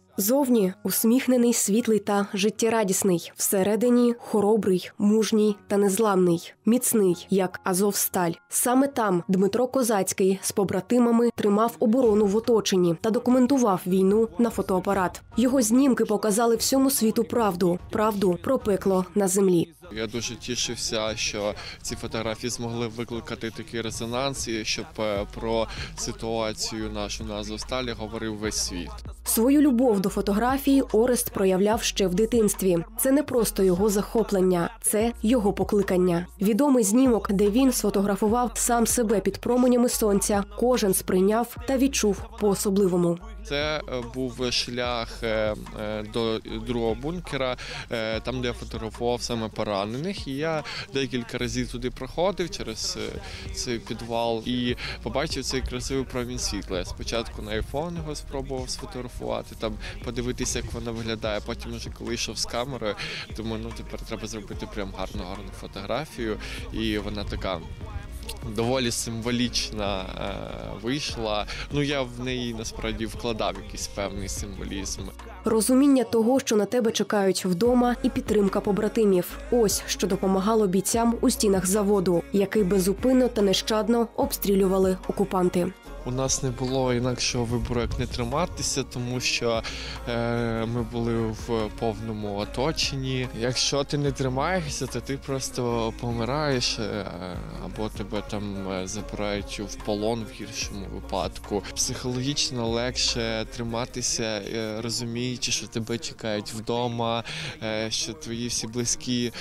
Зовні усміхнений, світлий та життєрадісний. Всередині хоробрий, мужній та незламний. Міцний, як Азовсталь. Саме там Дмитро Козацький з побратимами тримав оборону в оточенні та документував війну на фотоапарат. Його знімки показали всьому світу правду. Правду про пекло на землі. Я дуже тішився, що ці фотографії змогли викликати такий резонанс, і щоб про ситуацію нашу на Азовсталі говорив весь світ. Свою любов до фотографії Орест проявляв ще в дитинстві. Це не просто його захоплення, це його покликання. Відомий знімок, де він сфотографував сам себе під променями сонця, кожен сприйняв та відчув по-особливому. Це був шлях до другого бункера, там, де я фотографував саме поранених. І я декілька разів туди проходив через цей підвал і побачив цей красивий промінь світла. Я спочатку на айфон його спробував сфотографувати, там подивитися, як вона виглядає. Потім, вже коли йшов з камерою, думаю, тепер треба зробити прям гарну фотографію. І вона така доволі символічна вийшла. Я в неї насправді вкладав якийсь певний символізм. Розуміння того, що на тебе чекають вдома, і підтримка побратимів. Ось що допомагало бійцям у стінах заводу, який безупинно та нещадно обстрілювали окупанти. У нас не було інакшого вибору, як не триматися, тому що ми були в повному оточенні. Якщо ти не тримаєшся, то ти просто помираєш, або тебе там забирають в полон в гіршому випадку. Психологічно легше триматися, розуміючи, що тебе чекають вдома, що твої всі близькі,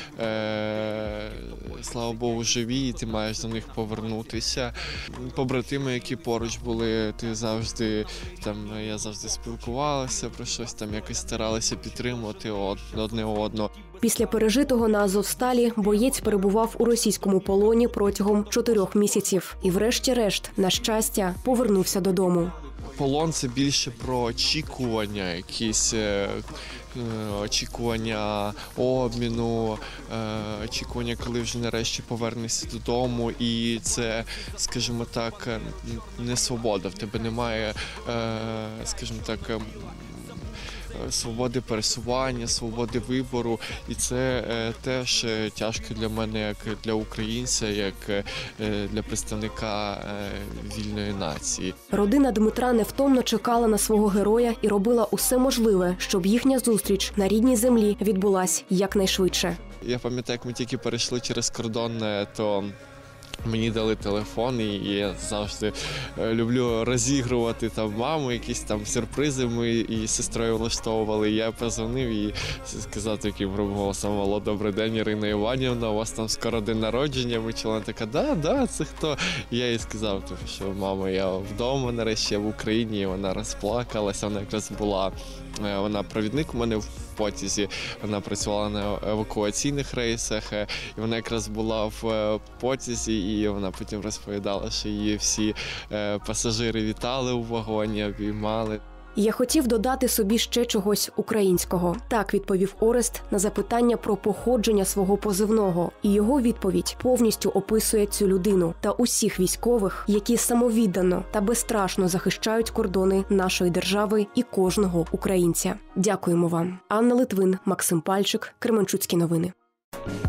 слава Богу, живі, і ти маєш до них повернутися. Побратими, які поруч були, я завжди спілкувалася про щось, якось старалися підтримувати одне одного. Після пережитого на Азовсталі боєць перебував у російському полоні протягом 4 місяців. І врешті-решт, на щастя, повернувся додому. Полон – це більше про очікування, якісь очікування обміну, очікування, коли вже нарешті повернешся додому. І це, скажімо так, не свобода. В тебе немає, скажімо так, свободи пересування, свободи вибору. І це теж тяжко для мене, як для українця, як для представника вільної нації. Родина Дмитра невтомно чекала на свого героя і робила усе можливе, щоб їхня зустріч на рідній землі відбулась якнайшвидше. Я пам'ятаю, як ми тільки перейшли через кордон, то мені дали телефон, і я завжди люблю розігрувати маму, якісь сюрпризи ми і з сестрою влаштовували. Я позвонив і сказав таким голосом: «Алло, добрий день, Ірина Іванівна, у вас там скоро день народження». Вона така: «Да, це хто?» Я їй сказав, що мама, я вдома нарешті, я в Україні. І вона розплакалася, вона якраз була, вона провідник у мене в потязі, вона працювала на евакуаційних рейсах, і вона якраз була в потязі, і вона потім розповідала, що її всі пасажири вітали у вагоні, обіймали. Я хотів додати собі ще чогось українського. Так відповів Орест на запитання про походження свого позивного. І його відповідь повністю описує цю людину та усіх військових, які самовіддано та безстрашно захищають кордони нашої держави і кожного українця. Дякуємо вам. Анна Литвин, Максим Пальчик, Кременчуцькі новини.